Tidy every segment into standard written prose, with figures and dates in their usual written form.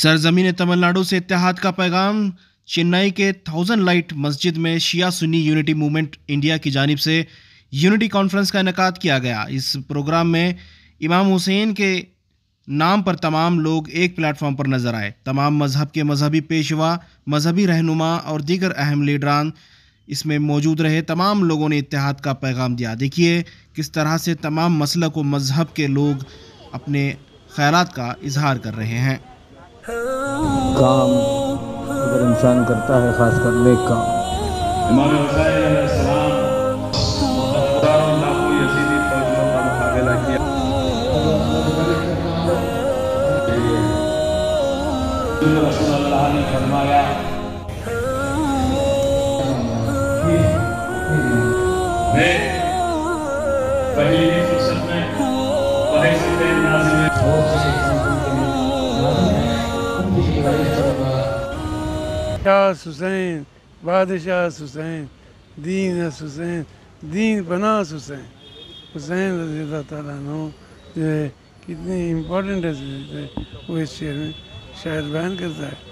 सरजमीन तमिलनाडु से इत्तेहाद का पैगाम। चेन्नई के 1000 लाइट मस्जिद में शिया सुन्नी यूनिटी मूवमेंट इंडिया की जानिब से यूनिटी कॉन्फ्रेंस का इनेकाद किया गया। इस प्रोग्राम में इमाम हुसैन के नाम पर तमाम लोग एक प्लेटफॉर्म पर नजर आए। तमाम मजहब के मजहबी पेशवा, मजहबी रहनुमा और दीगर अहम लीडरान इसमें मौजूद रहे। तमाम लोगों ने इत्तेहाद का पैगाम दिया। देखिए किस तरह से तमाम मसलक व मजहब के लोग अपने ख्यालात का इजहार कर रहे हैं। काम अगर इंसान करता है, खासकर नेक काम, इमाम हुसैन अलैहिस्सलाम हजारों लाखों यजीदी फौजियों का मुकाबला किया। रसूलुल्लाह ने फरमाया, मैं पहली फुर्सत में शाह हुसैन, बादशाह हुसैन, दीन हुसैन, दीन पनाह हुसैन। हुसैन रज़ी अल्लाह तआला अन्हु जो है कितनी इम्पोर्टेंट है वो इस शेर में शायद बयान करता है।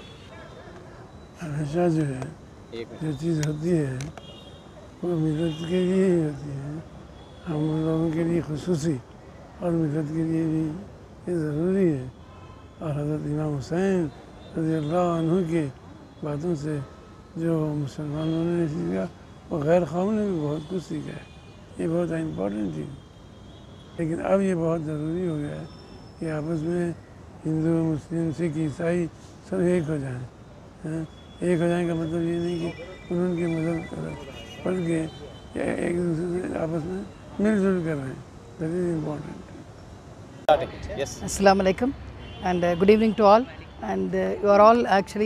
हमेशा जो है जो चीज़ होती है वो मिलत के लिए ही होती है, हम लोगों के लिए खुसूसी और मिलत के लिए भी ये ज़रूरी है। और हज़रत इमाम हुसैन रज़ी अल्लाह अन्हु के बातों से जो मुसलमानों ने सीखा और गैर कौम ने भी बहुत कुछ सीखा है। ये बहुत इम्पोर्टेंट चीज़, लेकिन अब ये बहुत ज़रूरी हो गया है कि आपस में हिंदू, मुस्लिम, सिख, ईसाई सब एक हो जाएं। एक हो जाने का मतलब ये नहीं कि उनके मज़हब पढ़ के एक दूसरे से आपस में मिलजुल कर रहे हैं। That is important. Assalamu alaikum and good evening to all. And you are all actually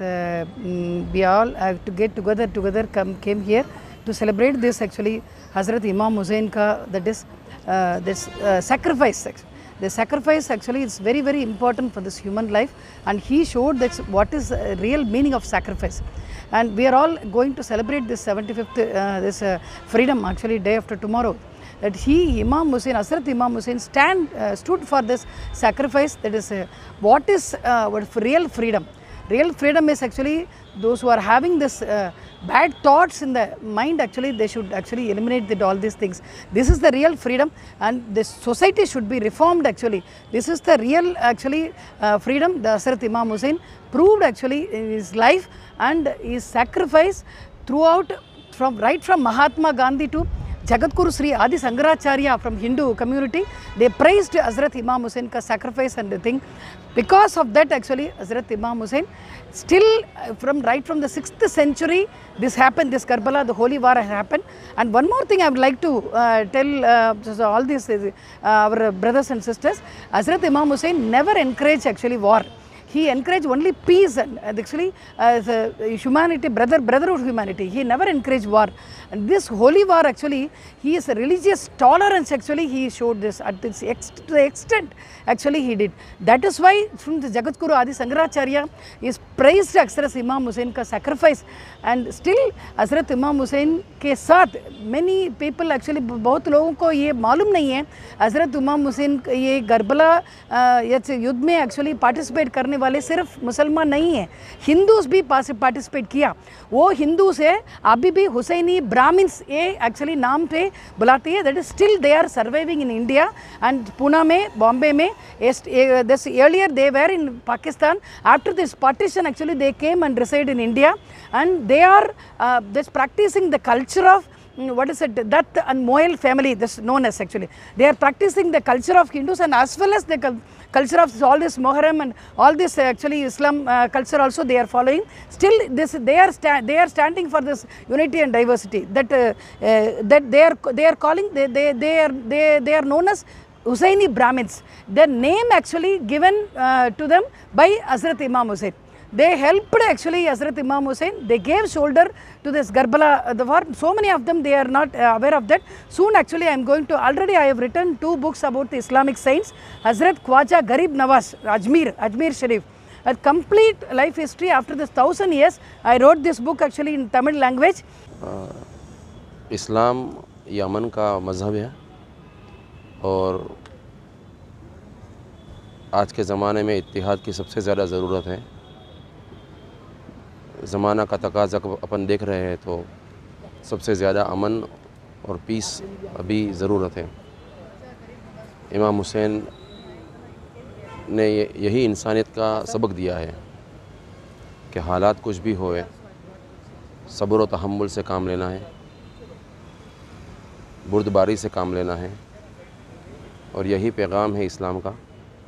we all have to get together came here to celebrate this actually Hazrat Imam Hussain ka, that is this sacrifice. The sacrifice actually is very, very important for this human life, and he showed that what is real meaning of sacrifice. And we are all going to celebrate this 75th freedom actually day after tomorrow. That he, Imam Hussain, Hazrat Imam Hussain stood for this sacrifice. That is what is real freedom. Real freedom is actually those who are having this bad thoughts in the mind, actually they should actually eliminate all these things. This is the real freedom, and this society should be reformed actually. This is the real actually freedom the Hazrat Imam Hussain proved actually in his life and his sacrifice throughout, right from Mahatma Gandhi to Jagadguru Sri Adi Sankaracharya from Hindu community. They praised Hazrat Imam Hussain ka sacrifice and the thing. Because of that actually Hazrat Imam Hussain still right from the 6th century this happened, this Karbala, the holy war happened. And one more thing I would like to tell all these our brothers and sisters, Hazrat Imam Hussain never encouraged actually war. He encouraged only peace and actually humanity, brotherhood humanity. He never encouraged war. And this holy war actually, he is a religious tolerance actually he showed this at this to the extent actually he did. That is why from the Jagadguru Adi Sankaracharya is praised Hazrat Imam Hussain ka sacrifice, and still Hazrat Imam Hussain के साथ many people actually बहुत लोगों को ये मालूम नहीं है हज़रत इमाम हुसैन ये करबला युद्ध में एक्चुअली पार्टिसिपेट करने वाले सिर्फ मुसलमान नहीं हैं, हिंदूज भी पार्टिसिपेट किया। वो हिंदूज है अभी भी हुसैनी ब्राह्मण्स ये एक्चुअली नाम पे बुलाती है। That is still they are surviving in India and Pune में, बॉम्बे में। this earlier they were in Pakistan. After this partition actually they came and reside in India, and they are just practicing the culture of what is it, that and Moel family, this known as actually. They are practicing the culture of Hindus and as well as the culture of all this Muharram and all this actually Islam culture also they are following. Still this they are standing for this unity and diversity. That they are calling they are known as Hussaini Brahmins. Their name actually given to them by Hazrat Imam Hussain. They helped actually Hazrat Imam Hussain. They gave shoulder to this Karbala, the war. So many of them they are not aware of that. Soon actually I am going to, already I have written 2 books about the Islamic science. Hazrat Khwaja Garib Nawaz, Ajmer Sharif. A complete life history after this 1000 years. I wrote this book actually in Tamil language. इस्लाम Yemen का मज़हब है और आज के ज़माने में इत्तिहाद की सबसे ज़्यादा ज़रूरत है। ज़माना का तकाज़ा अपन देख रहे हैं तो सबसे ज़्यादा अमन और पीस अभी ज़रूरत है। इमाम हुसैन ने यही इंसानियत का सबक दिया है कि हालात कुछ भी होए, सब्र व तहम्मुल से काम लेना है, बुर्दबारी से काम लेना है। और यही पैगाम है इस्लाम का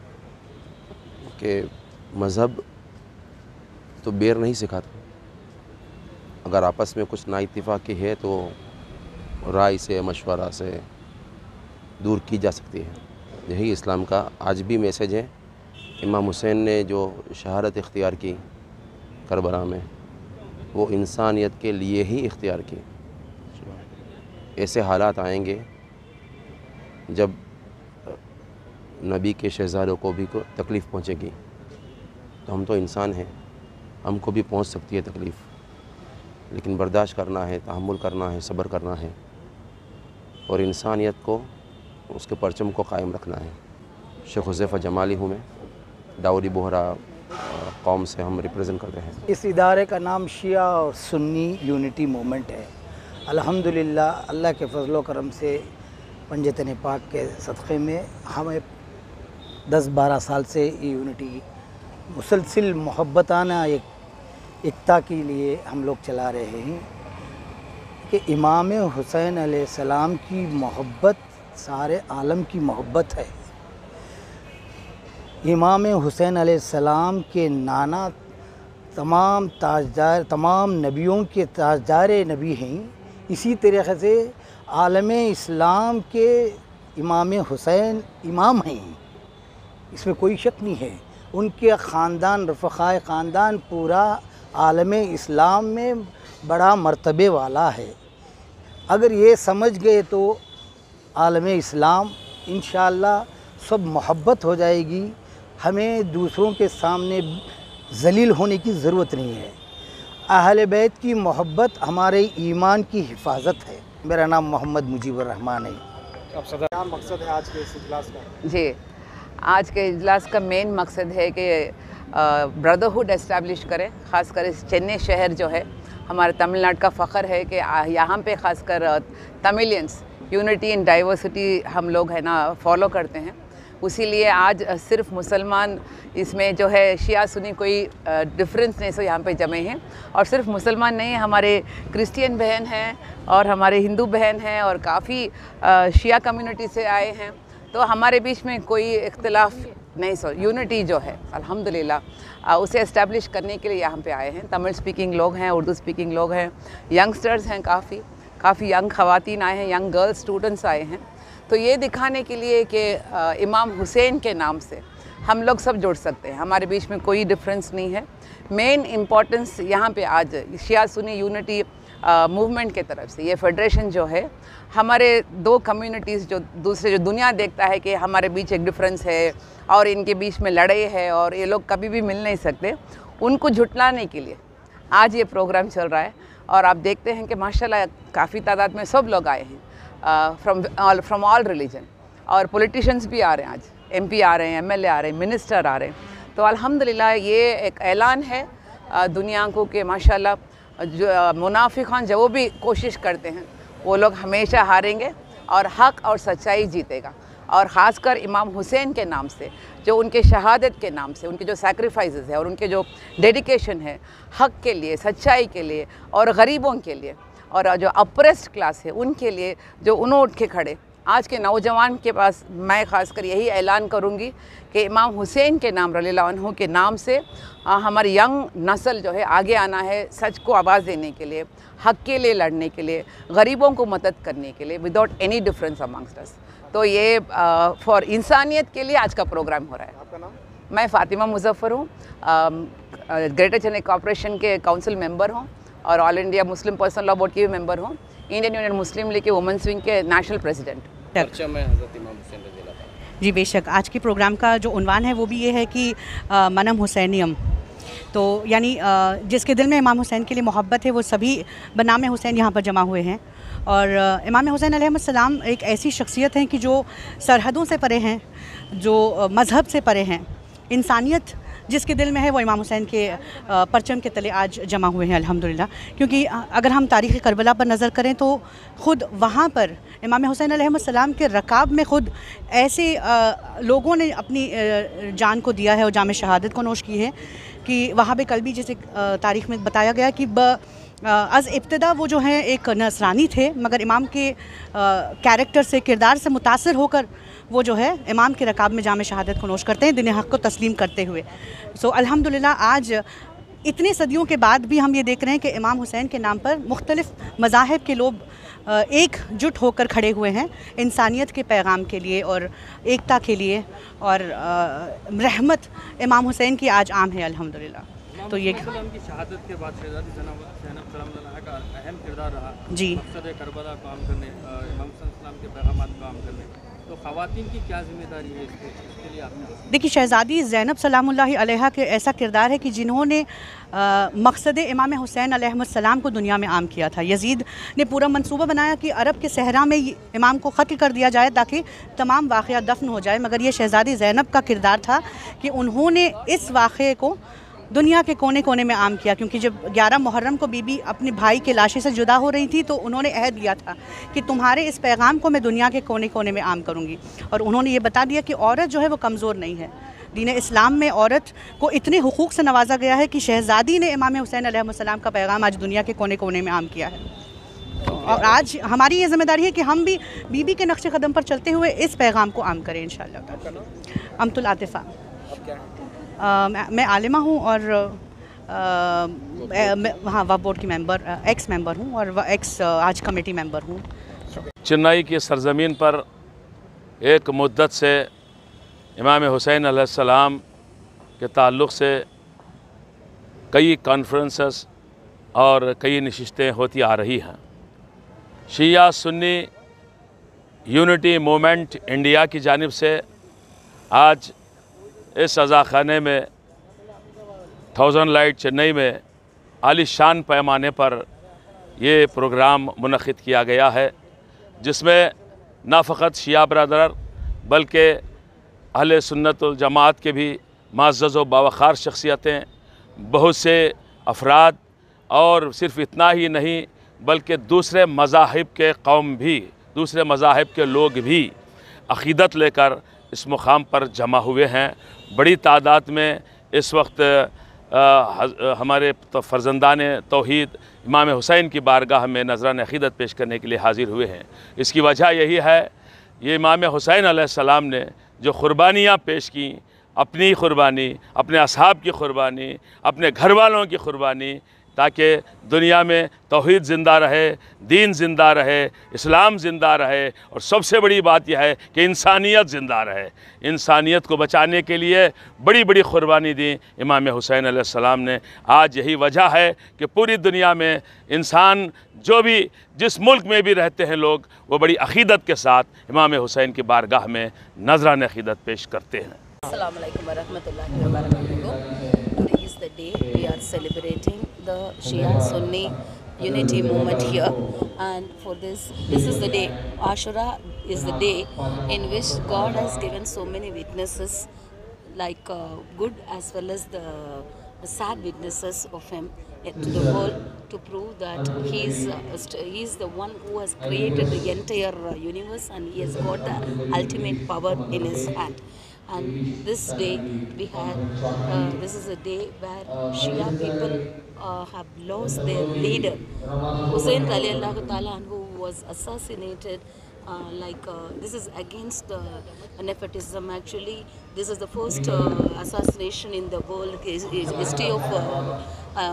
कि मज़हब तो बैर नहीं सिखाता। अगर आपस में कुछ नाइत्तिफ़ाक़ी है तो राय से, मशवरा से दूर की जा सकती है। यही इस्लाम का आज भी मैसेज है। इमाम हुसैन ने जो शहादत इख्तियार की करबला में, वो इंसानियत के लिए ही इख्तियार की। ऐसे हालात आएंगे जब नबी के शहज़ादों को भी तकलीफ़ पहुँचेगी, तो हम तो इंसान हैं, हमको भी पहुँच सकती है तकलीफ़, लेकिन बर्दाश्त करना है, तहम्मुल करना है, सब्र करना है और इंसानियत को, उसके परचम को कायम रखना है। शेख हुज़ैफ़ा जमाली हूँ मैं, दाऊदी बोहरा कौम से हम रिप्रेजेंट करते हैं। इस इदारे का नाम शिया और सुन्नी यूनिटी मूवमेंट है। अल्हम्दुलिल्लाह अल्लाह के फजलो करम से पंजतन पाक के सदक़े में हमें 10-12 साल से ये यूनिटी मुसलसिल मोहब्बताना एकता के लिए हम लोग चला रहे हैं कि इमाम हुसैन अलैहिस्सलाम की मोहब्बत सारे आलम की मोहब्बत है। इमाम हुसैन अलैहिस्सलाम के नाना तमाम ताजदार, तमाम नबियों के ताजदार नबी हैं। इसी तरीक़े से आलम इस्लाम के इमाम हुसैन इमाम हैं, इसमें कोई शक नहीं है। उनके ख़ानदान, रफ़क़ाए ख़ानदान पूरा आलम इस्लाम में बड़ा मर्तबे वाला है। अगर ये समझ गए तो आलम इस्लाम इंशाअल्लाह सब मोहब्बत हो जाएगी। हमें दूसरों के सामने ज़लील होने की ज़रूरत नहीं है। अहले बैत की मोहब्बत हमारे ईमान की हिफाजत है। मेरा नाम मोहम्मद मुजीबुर रहमान है। अब सदर, क्या मकसद है आज के इस इजलास का? जी, आज के इजलास का मेन मकसद है कि ब्रदरहुड एस्टैब्लिश करें। ख़ासकर इस चेन्नई शहर जो है, हमारे तमिलनाडु का फ़ख्र है कि यहाँ पे ख़ासकर तमिलियंस यूनिटी इन डाइवर्सिटी हम लोग है ना फॉलो करते हैं। उसी लिए आज सिर्फ मुसलमान इसमें जो है शिया सुन्नी कोई डिफरेंस नहीं, सो यहाँ पे जमे हैं। और सिर्फ मुसलमान नहीं, हमारे क्रिश्चियन बहन हैं और हमारे हिंदू बहन हैं और काफ़ी शिया कम्युनिटी से आए हैं। तो हमारे बीच में कोई इख्तिलाफ नहीं, सो यूनिटी जो है अल्हम्दुलिल्लाह उसे इस्टेब्लिश करने के लिए यहाँ पे आए हैं। तमिल स्पीकिंग लोग हैं, उर्दू स्पीकिंग लोग हैं, यंगस्टर्स हैं, काफ़ी यंग ख़वातीन आए हैं, यंग गर्ल्स स्टूडेंट्स आए हैं। तो ये दिखाने के लिए कि इमाम हुसैन के नाम से हम लोग सब जुड़ सकते हैं, हमारे बीच में कोई डिफरेंस नहीं है। मेन इम्पॉर्टेंस यहाँ पे आज शिया सुन्नी यूनिटी मूवमेंट के तरफ से ये फेडरेशन जो है, हमारे दो कम्युनिटीज़ जो दूसरे जो दुनिया देखता है कि हमारे बीच एक डिफरेंस है और इनके बीच में लड़ाई है और ये लोग कभी भी मिल नहीं सकते, उनको झुटलाने के लिए आज ये प्रोग्राम चल रहा है। और आप देखते हैं कि माशाल्लाह काफ़ी तादाद में सब लोग आए हैं फ्रॉम ऑल रिलीजन, और पॉलिटिशियंस भी आ रहे हैं, आज एमपी आ रहे हैं, एमएलए आ रहे हैं, मिनिस्टर आ रहे हैं। तो अल्हम्दुलिल्लाह ये एक ऐलान है दुनिया को कि माशाल्लाह जो मुनाफिकान जो वो भी कोशिश करते हैं वो लोग हमेशा हारेंगे और हक़ और सच्चाई जीतेगा। और ख़ासकर इमाम हुसैन के नाम से, जो उनके शहादत के नाम से, उनके जो सैक्रिफाइसेस है और उनके जो डेडिकेशन है हक़ के लिए, सच्चाई के लिए और गरीबों के लिए और जो अप्रेस्ड क्लास है उनके लिए, जो उन्होंने उठ के खड़े। आज के नौजवान के पास मैं ख़ासकर यही ऐलान करूँगी कि इमाम हुसैन के नाम रज़ियल्लाहु अन्हु के नाम से हमारी यंग नस्ल जो है आगे आना है, सच को आवाज़ देने के लिए, हक़ के लिए लड़ने के लिए, गरीबों को मदद करने के लिए, without any difference amongst us. तो ये फॉर इंसानियत के लिए आज का प्रोग्राम हो रहा है। आपका नाम? मैं फ़ातिमा मुज़फ़्फ़र हूँ, ग्रेटर चेन्नई कॉर्पोरेशन के काउंसिल मेंबर हूँ और all India Muslim personal law board की भी मेंबर हूँ, इंडियन यूनियन मुस्लिम लीग के वुमेंस विंग के नेशनल प्रेसिडेंट। जी बेशक, आज के प्रोग्राम का जो उन्वान है वो भी ये है कि मनम हुसैनियम, तो यानी जिसके दिल में इमाम हुसैन के लिए मोहब्बत है वो सभी बनाम हुसैन यहाँ पर जमा हुए हैं। और इमाम हुसैन अलैहिस्सलाम एक ऐसी शख्सियत हैं कि जो सरहदों से परे हैं, जो मज़हब से परे हैं। इंसानियत जिसके दिल में है वो इमाम हुसैन के परचम के तले आज जमा हुए हैं अल्हम्दुलिल्लाह। क्योंकि अगर हम तारीख़ करबला पर नज़र करें तो ख़ुद वहाँ पर इमाम हुसैन अलैहिस्सलाम के रकाब में ख़ुद ऐसे लोगों ने अपनी जान को दिया है और जाम शहादत को नोश की है कि वहाँ पे कल भी जैसे तारीख़ में बताया गया कि अज़ इब्तिदा वो जो हैं एक नसरानी थे, मगर इमाम के कैरेक्टर से, किरदार से मुतासर होकर वो जो है इमाम के रकाब में जाम शहादत को नोश करते हैं, दिन हक़ को तस्लीम करते हुए। सो अल्हम्दुलिल्लाह आज इतनी सदियों के बाद भी हम ये देख रहे हैं कि इमाम हुसैन के नाम पर मुख्तलिफ़ मज़ाहिब के लोग एकजुट होकर खड़े हुए हैं इंसानियत के पैगाम के लिए और एकता के लिए, और रहमत इमाम हुसैन की आज आम है अल्हम्दुलिल्लाह। तो ये की शहादत के बाद शहज़ादी ज़ैनब सलाम का अहम किरदार रहा जी मक़सद करबला काम करने, इमाम हुसैन के पैगामात काम करने, तो ख़वातीन की क्या जिम्मेदारी है इसके लिए आपने? देखिए, शहज़ादी ज़ैनब सलामुल्लाहि अलैहा के ऐसा किरदार है कि जिन्होंने मक़सद इमाम हुसैन अलैहिस्सलाम को दुनिया में आम किया था। यज़ीद ने पूरा मंसूबा बनाया कि अरब के सहरा में इमाम को क़त्ल कर दिया जाए ताकि तमाम वाक़या दफन हो जाए, मगर ये शहज़ादी ज़ैनब का किरदार था कि उन्होंने इस वाक़े को दुनिया के कोने कोने में आम किया। क्योंकि जब 11 मुहर्रम को बीबी अपने भाई के लाशे से जुदा हो रही थी तो उन्होंने अहद लिया था कि तुम्हारे इस पैगाम को मैं दुनिया के कोने कोने में आम करूँगी। और उन्होंने ये बता दिया कि औरत जो है वो कमज़ोर नहीं है। दीन इस्लाम में औरत को इतने हुकूक़ से नवाजा गया है कि शहज़ादी ने इमाम हुसैन अलैहिस्सलाम का पैगाम आज दुनिया के कोने कोने में आम किया है। और आज हमारी ये ज़िम्मेदारी है कि हम भी बीबी के नक्शे कदम पर चलते हुए इस पैगाम को आम करें इंशाअल्लाह। अमतुल आतिफ़ा, मैं आलिमा हूँ और हाँ वक्फ बोर्ड की मेंबर, एक्स मेंबर हूँ और एक्स आज कमेटी मेंबर हूँ। चेन्नई की सरज़मीन पर एक मुद्दत से इमाम हुसैन अलैहिस्सलाम के ताल्लुक़ से कई कॉन्फ्रेंसेस और कई नशिस्तें होती आ रही हैं। शिया सुन्नी यूनिटी मूवमेंट इंडिया की जानिब से आज इस अज़ाख़ाने में 1000 लाइट चेन्नई में आलीशान पैमाने पर ये प्रोग्राम मुनक़िद किया गया है, जिसमें ना फ़क़त शिया बरदर बल्कि अहले सुन्नत वल जमात के भी मुअज़्ज़ज़ व बावक़ार शख्सियतें, बहुत से अफराद, और सिर्फ़ इतना ही नहीं बल्कि दूसरे मज़ाहिब के कौम भी, दूसरे मज़ाहिब के लोग भी अक़ीदत लेकर इस मुक़ाम पर जमा हुए हैं। बड़ी तादाद में इस वक्त हमारे फ़र्ज़ंदान तौहीद इमाम हुसैन की बारगाह में नज़रान अक़ीदत पेश करने के लिए हाज़िर हुए हैं। इसकी वजह यही है, ये इमाम हुसैन अलैहिस्सलाम ने जो क़ुरबानियाँ पेश की, अपनी क़ुरबानी, अपने असहाब की क़ुरबानी, अपने घर वालों की क़ुरबानी, ताकि दुनिया में तौहीद ज़िंदा रहे, दीन ज़िंदा रहे, इस्लाम ज़िंदा रहे, और सबसे बड़ी बात यह है कि इंसानियत ज़िंदा रहे। इंसानियत को बचाने के लिए बड़ी बड़ी क़ुरबानी दी इमाम हुसैन अलैहिस्सलाम ने। आज यही वजह है कि पूरी दुनिया में इंसान जो भी जिस मुल्क में भी रहते हैं लोग, वो बड़ी अक़ीदत के साथ इमाम हुसैन की बारगाह में नज़रान अक़ीदत पेश करते हैं। अस्सलाम वालेकुम वरहमतुल्लाहि वबरकातुहू। Today is the day we are celebrating the Shia Sunni unity movement here, and for this is the day, Ashura is the day in which God has given so many witnesses, like good as well as the sad witnesses of him to the world, to prove that he is the one who has created the entire universe, and he has got the ultimate power in his hand. And this day we have, this is a day where Shia people have lost their leader. Hussein radiallahu ta'ala anhu was assassinated. This is against nepotism. Actually, this is the first assassination in the world history of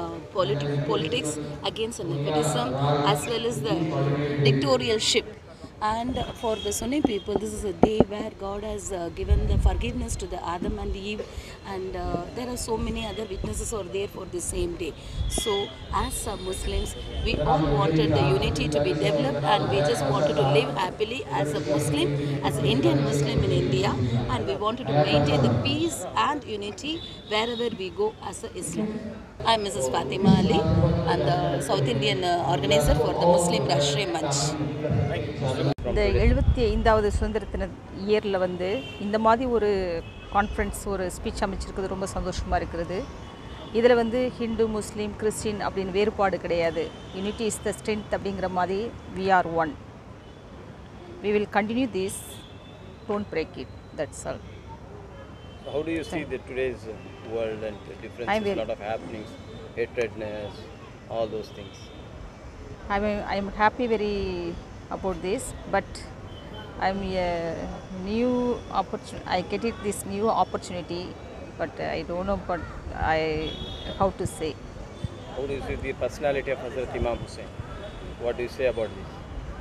politics against nepotism, as well as the dictatorship. And for the Sunni people, this is a day where God has given the forgiveness to the Adam and Eve, and there are so many other witnesses are there for the same day. So as Muslims, we all wanted the unity to be developed, and we just wanted to live happily as a Muslim, as an Indian Muslim in India, and we wanted to maintain the peace and unity wherever we go as a Islam. I am Mrs. Fatima Ali. I am the South Indian organizer for the Muslim Rashtriya Manch. இந்த 75வது சுதந்திர தின இயரில் வந்து இந்த மாதிரி ஒரு conference ஒரு speech அமைச்சிருக்கிறது ரொம்ப சந்தோஷமாக இருக்கிறது. இதில் வந்து ஹிந்து முஸ்லீம் கிறிஸ்டின் அப்படின்னு வேறுபாடு கிடையாது. யூனிட்டி இஸ் த ஸ்ட்ரென்த் அப்படிங்கிற மாதிரி we are one. We will continue this, don't break it, that's all. So how do you see the today's world and the differences, a lot of happenings, hatredness, all those things? I am happy very about this, but I'm a new opportunity. I get it this new opportunity, but I don't know what how to say. How do you see the personality of Hazrat Imam Hussain? What do you say about this?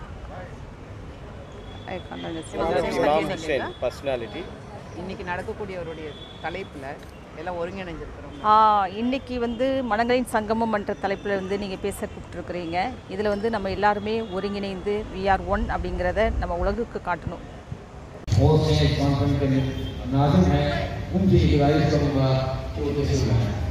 I can't understand. Hazrat Imam Hussain personality. இன்னைக்கு நடக்கக்கூடியவருடைய தலைப்பில் எல்லாம் ஒருங்கிணைஞ்சிருக்கிறோம். இன்றைக்கி வந்து மனங்களின் சங்கமம் என்ற தலைப்பில் வந்து நீங்கள் பேச கூப்பிட்டுருக்குறீங்க. இதில் வந்து நம்ம எல்லாருமே ஒருங்கிணைந்து we are one அப்படிங்கிறத நம்ம உலகுக்கு காட்டணும். और से कॉन्फ्रेंस के नाज़िम है उनकी हिदायत करूँगा वो कैसे